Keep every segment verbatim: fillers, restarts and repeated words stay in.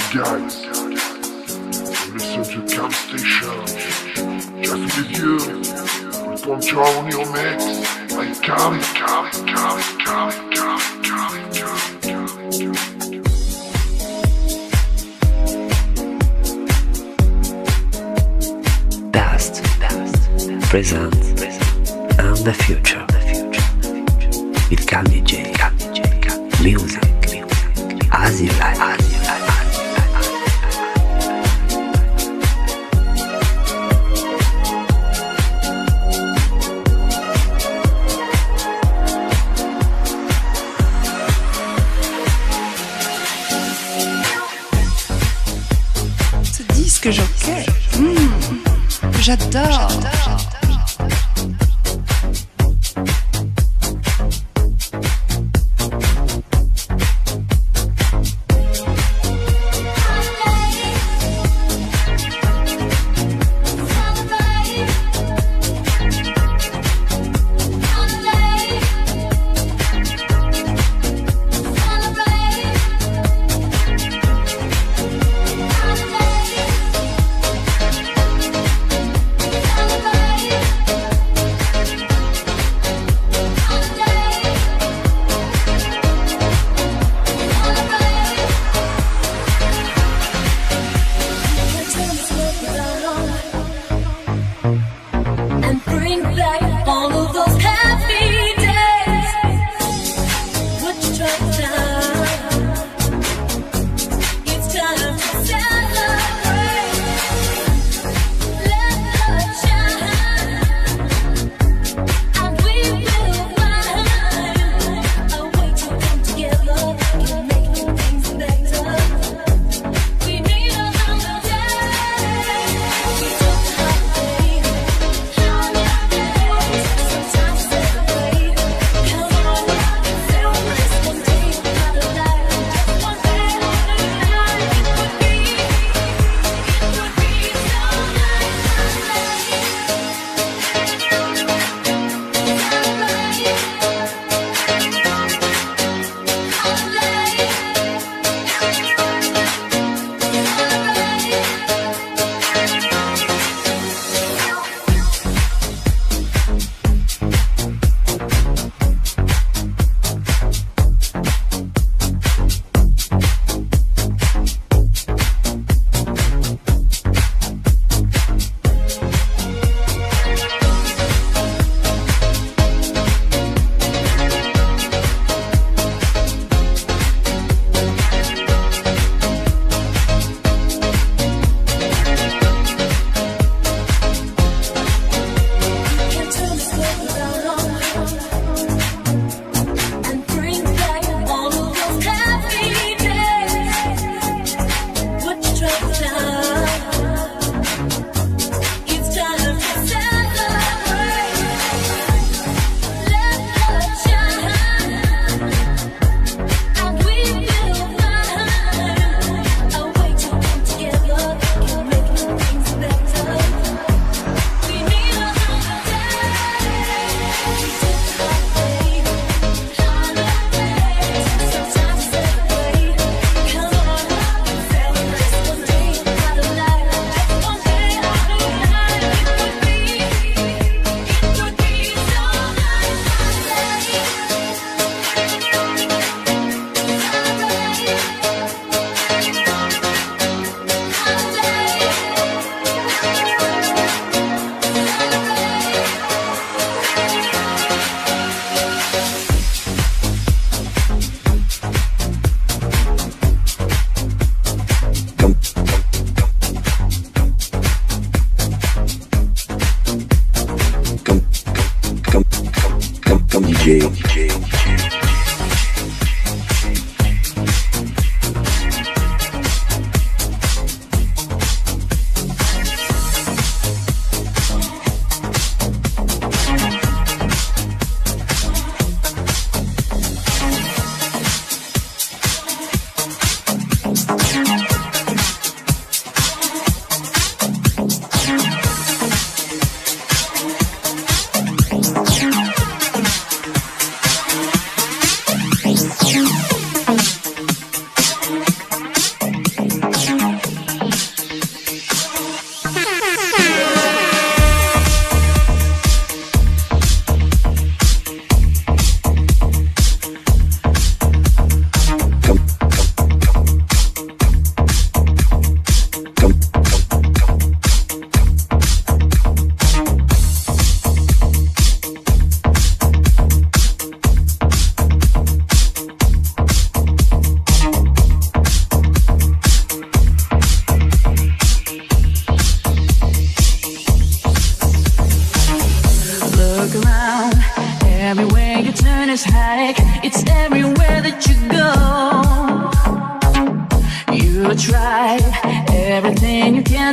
guys, listen to Camp Station. Just with you, we control your mix. Like Cali, Cali, Cali, Cali, Cali, Cali, Cali, Cali. Past, past, present, present, and the future, the future, with Candy J, Candy J, Candy music, music, as you like, as you like. Que j'enquête. Mmh, j'adore. J'adore.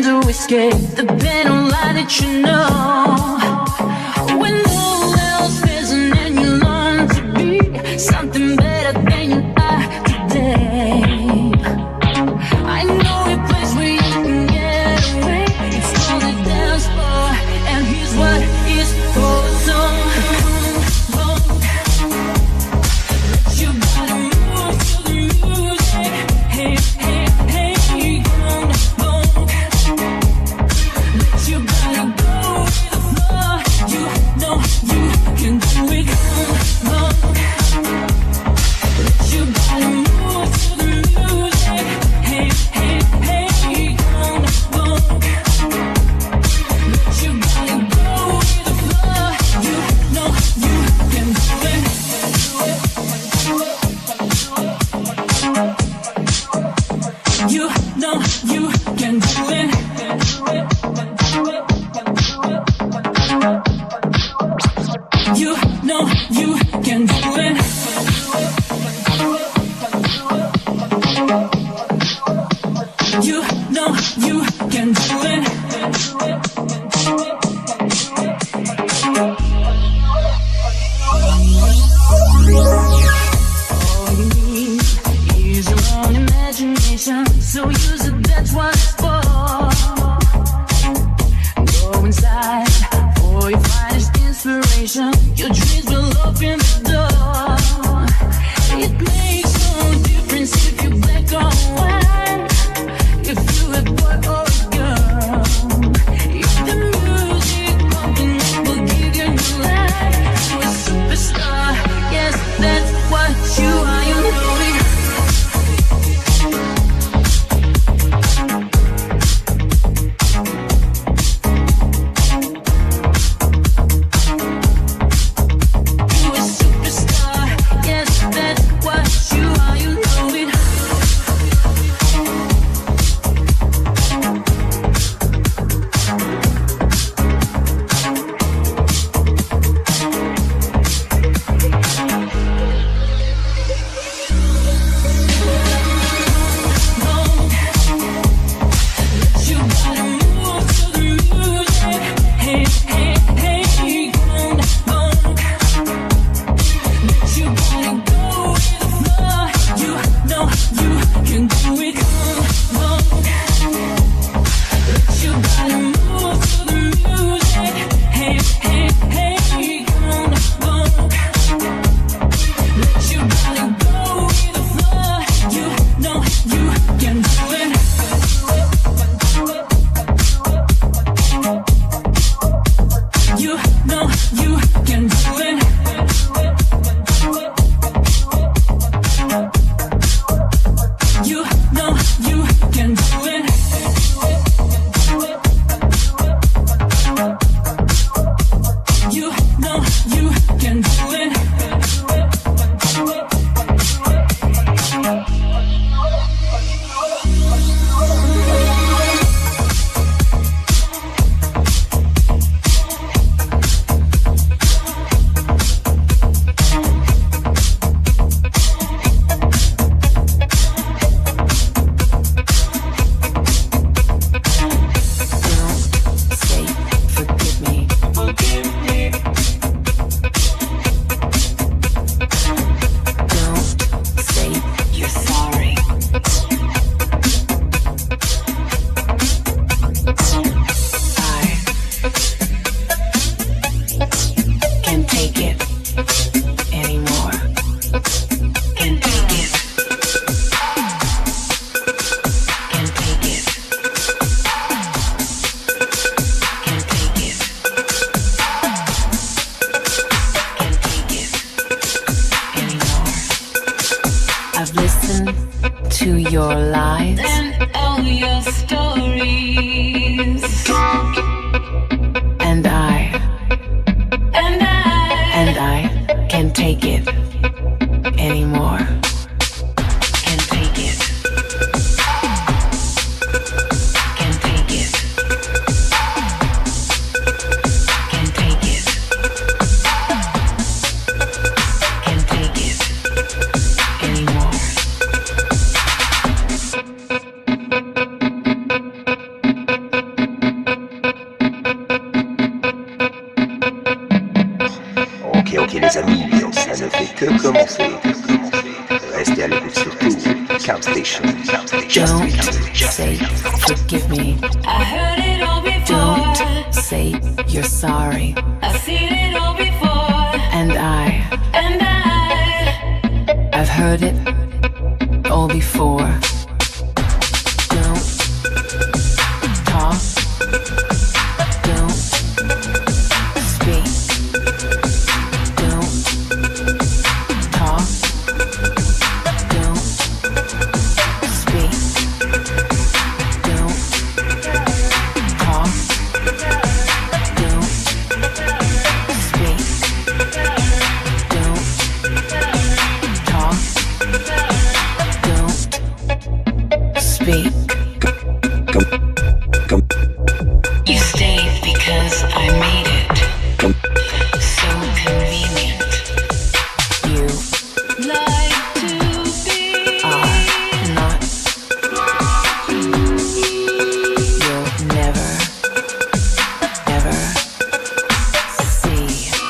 to escape the pain on lie that you know. When all else isn't and you long to be something better than you are today. I know a place where you can get away. It's called the dance floor, and here's what it's for. So you gotta move to the music. Hey, hey, hey, come on. Let your body go with the flow. You know you can do it. Come on. Let your body move to the music. Hey, hey, hey, come on. Let your body go with the flow. You know you can do it. You know you can do it. You know you can do it. You know you can do it. All you need is your own imagination, so use it, that's what it's for. Go inside for your finest inspiration. Your dreams will open the door. It makes no difference if you're black or white, if you're a boy or a girl. If the music pumping up will give you new life, you're a superstar. Yes, that's what you are. You know it. You're a superstar. Yes, that's what you are. You know it. You gotta move to the music. Hey, hey, hey, come on. Let your body go with the flow. You know you can do it. Come on. Let your body move to the music. Hey, hey, hey, come on. Let your body go with the flow. You know you can do it. You know you can do it. You know you can do it. You know you can do it. To your lies and all your stories, and I, and I, and I can't take it anymore. Can't take it. Can't take it. Can't take it. Can't take it anymore. Camp Station. Camp Station. Don't say forgive me. I heard it all before. Don't say you're sorry. I've seen it all before. And I, and I, I've heard it all before. Don't talk. Don't speak. Don't talk. Don't speak. Don't talk. Don't speak. Don't talk. Don't speak. You stayed because I made it so convenient. You like to be are not. You'll never, ever see.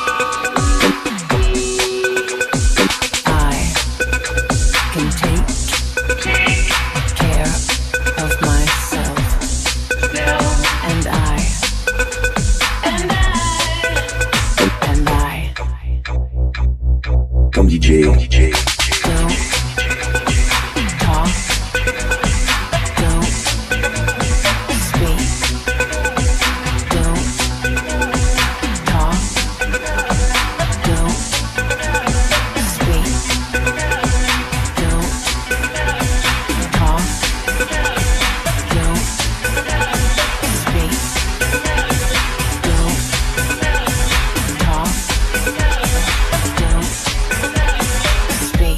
I can take care of myself. And I, and I, and I, Come D J. Come D J. don't talk, don't speak, don't talk, don't speak, don't talk, don't speak, don't talk, don't speak.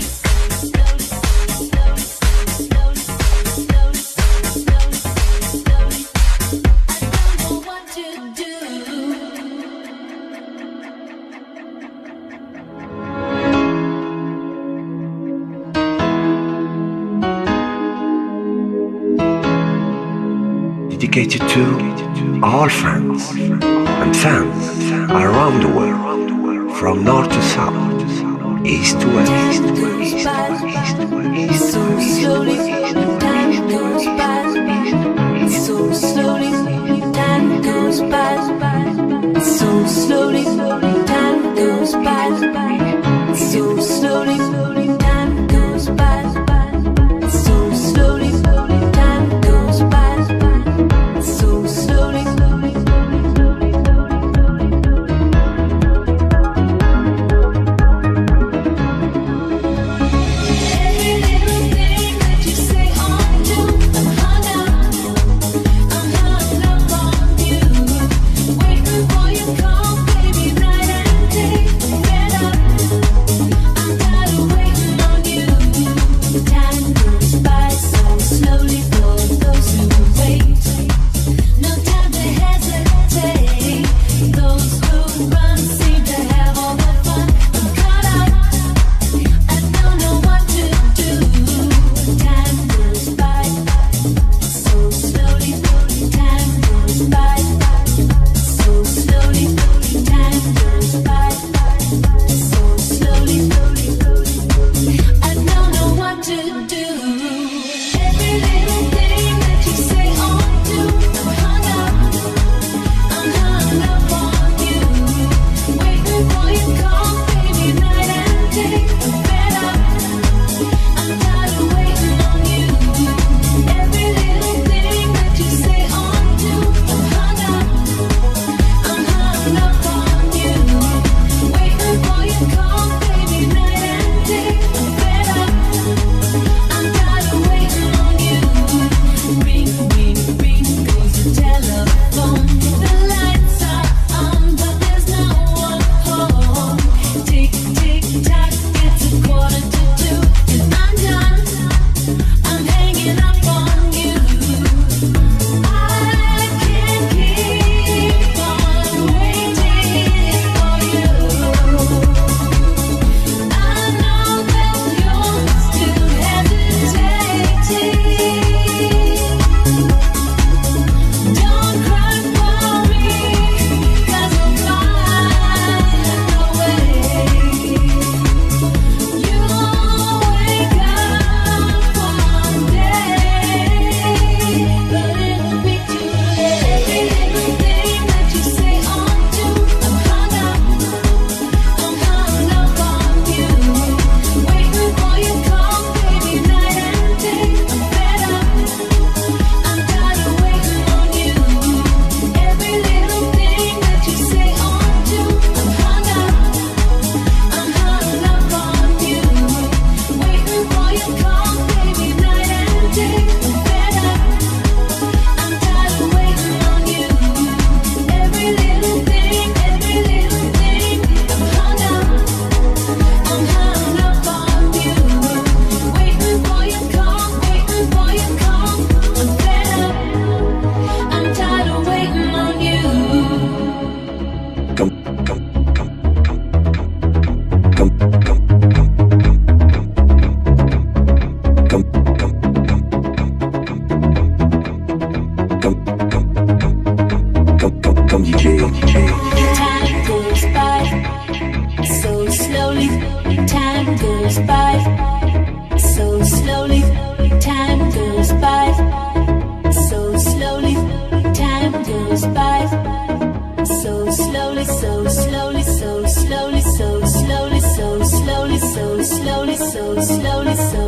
Dedicated to all friends and fans around the world, from north to south, east to west, east to west, east to west, east to west. So slowly, time goes by. So slowly, time goes by. So slowly, time goes by. So slowly, time goes by. So slowly, time goes by. So slowly. Every little thing that you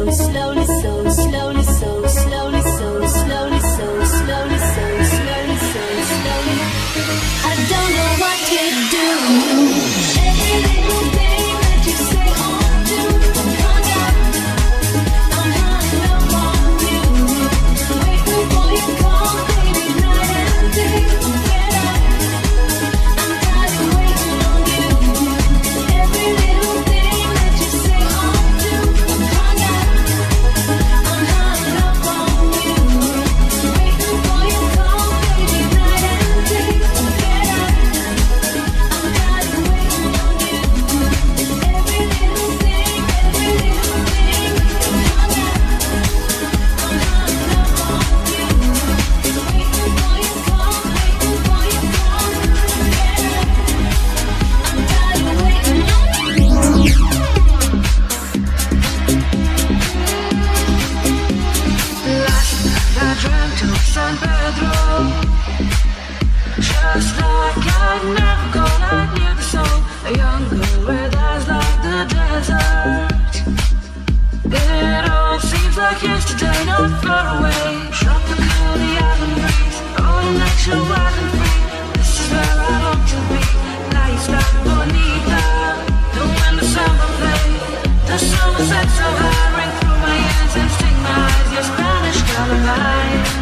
slowly, so slowly, so slowly, so slowly, so slowly, so slowly, so slowly. I don't know what to do. Every little thing that you say or do, I'm hung up, I'm hung up on you. Waiting for your call, baby, night and day. Get up, I'm tired of waiting on you. Every little thing that you say or do, I'm hung up, I'm hung up on you. Waiting for your call, baby, night and day. Get up, I'm tired of waiting on you. Every little thing, every little thing, I'm hung up, I'm hung up on you. Waiting for your call, waiting for your call. Get up, I'm tired of waiting on you. Last night I dreamt of San Pedro, just like I'd never gone. I knew the soul, a young girl with eyes like the desert. It all seems like yesterday, not far away. Tropical, the island breeze, all nature wild and free. This is where I long to be. Now you start bonita, and when the summer plays, the summer sets so high, ring through my ears and sting my eyes. Your Spanish lullaby.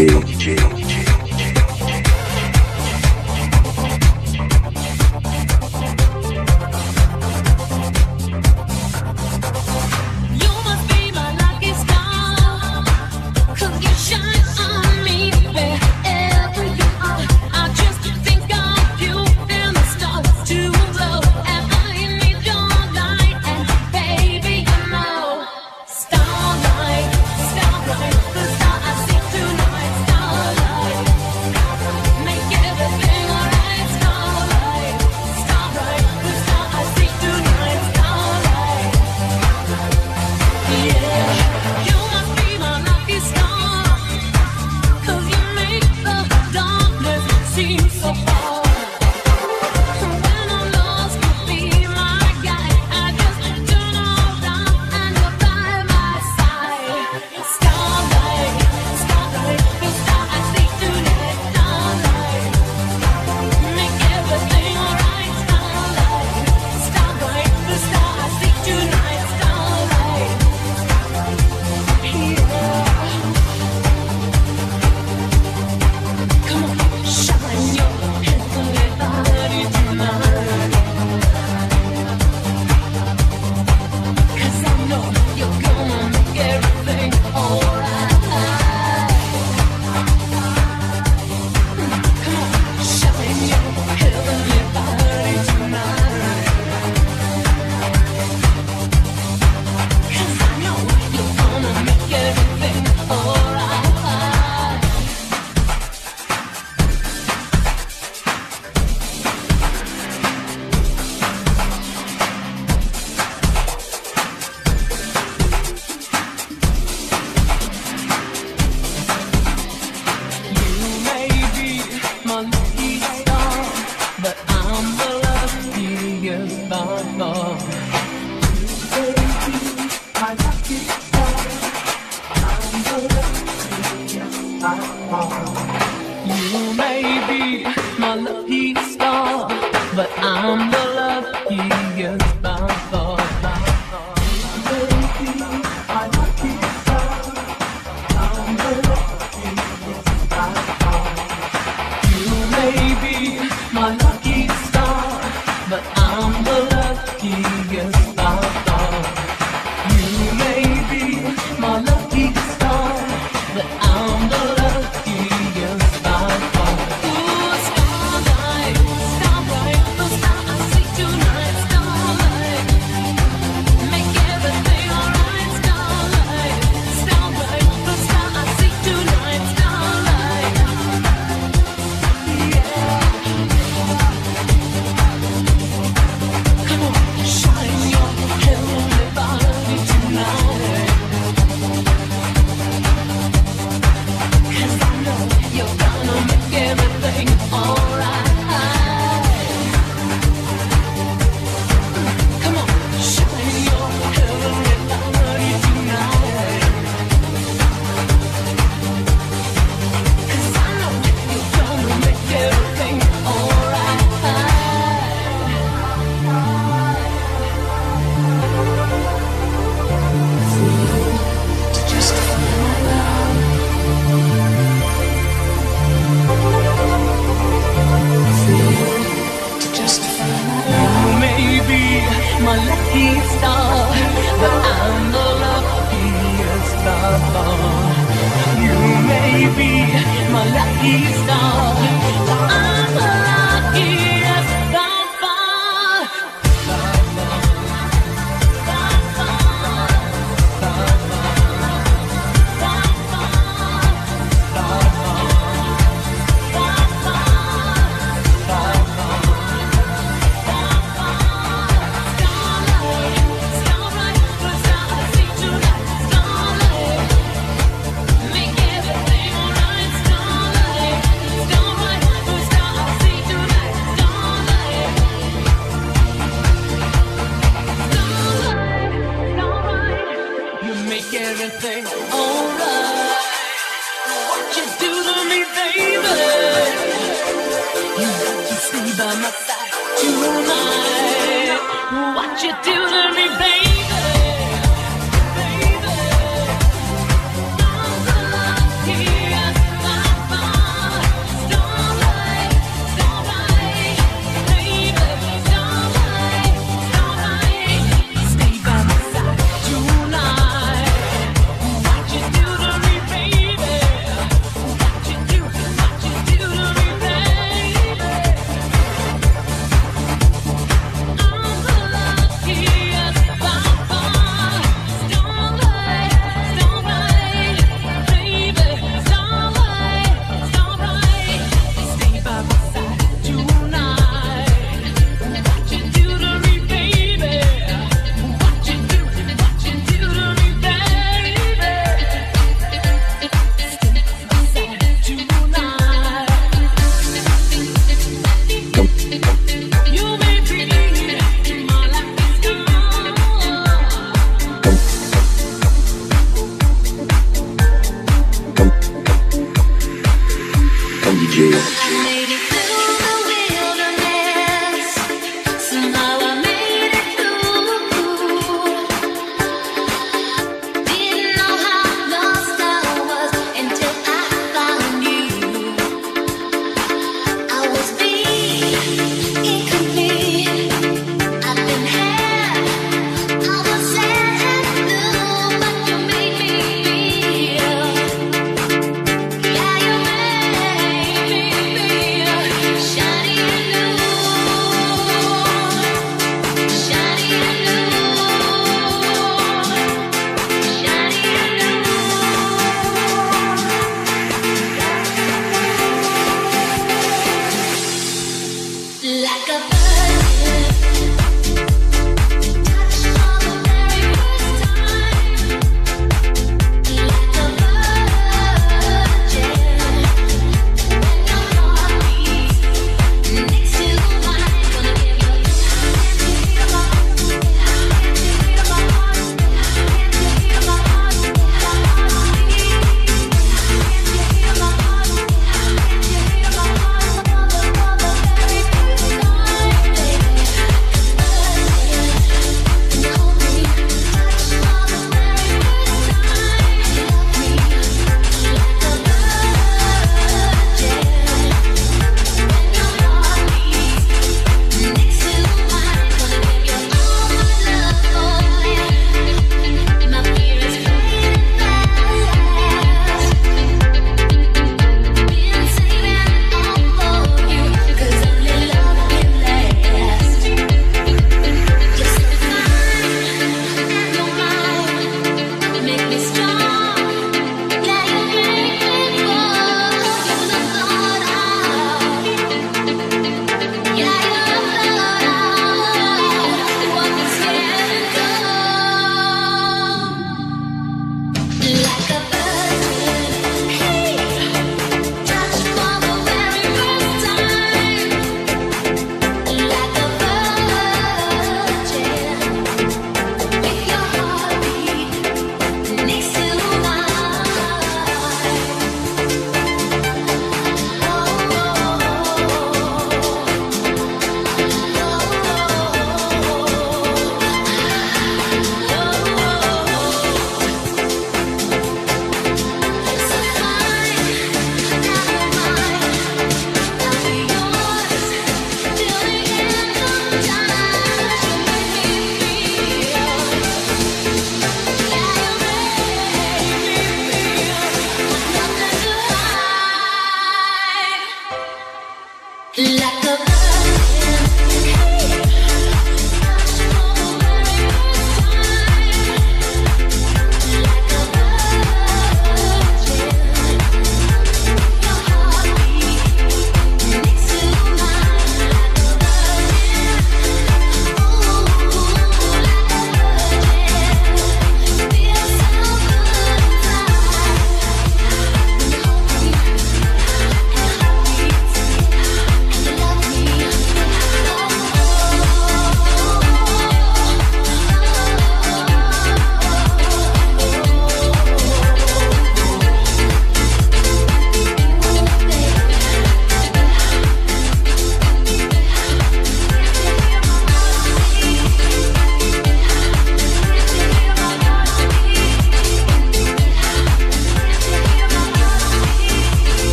Yes,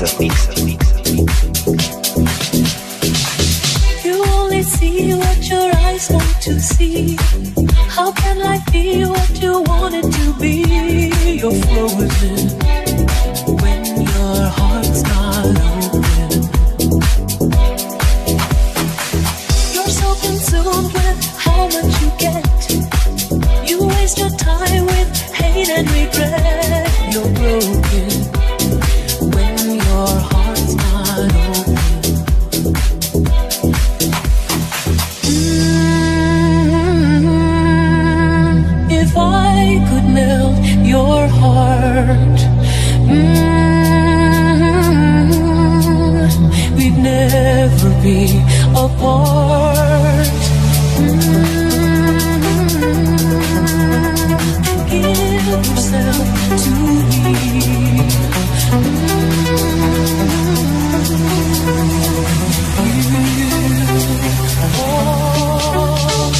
mixer, mixer, mixer. You only see what your eyes want to see. How can life be what you want it to be? You're frozen when your heart's not open. You're so consumed with how much you get. You waste your time with hate and regret. You're broken when your heart's not open. If I could melt your heart, mm, we'd never be apart. Mm, give yourself to me. Mm, you are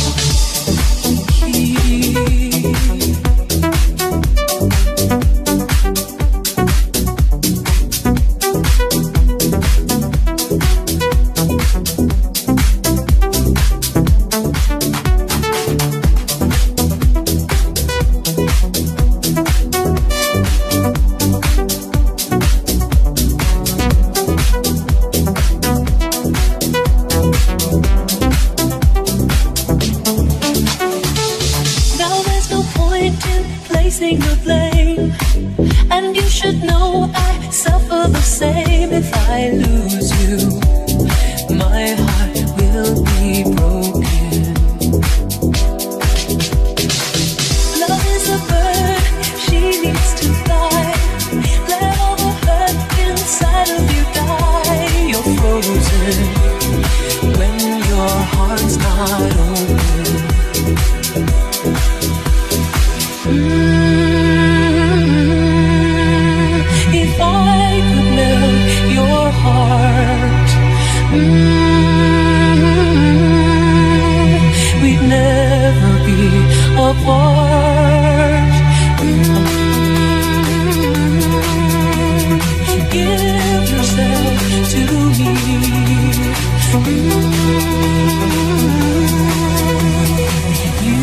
key. The blame, and you should know I suffer the same. If I lose you, my heart will be broken. Love is a bird, she needs to fly. Let all the hurt inside of you die. You're frozen when your heart's not open. Mm, if I could melt your heart, mm, we'd never be apart. Mm, give yourself to me. Mm, you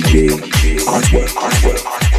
D J Artwork, Artwork, Artwork.